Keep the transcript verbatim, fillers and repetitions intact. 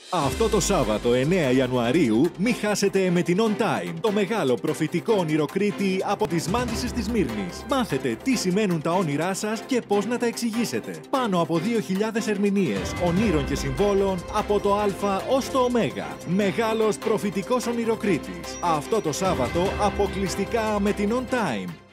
Αυτό το Σάββατο εννέα Ιανουαρίου μη χάσετε με την On Time, το μεγάλο προφητικό ονειροκρίτη από τις Μάντισσες της Μύρνης. Μάθετε τι σημαίνουν τα όνειρά σας και πώς να τα εξηγήσετε. Πάνω από δύο χιλιάδες ερμηνείες ονείρων και συμβόλων από το Α ως το Ω. Μεγάλος προφητικός ονειροκρίτης. Αυτό το Σάββατο αποκλειστικά με την On Time.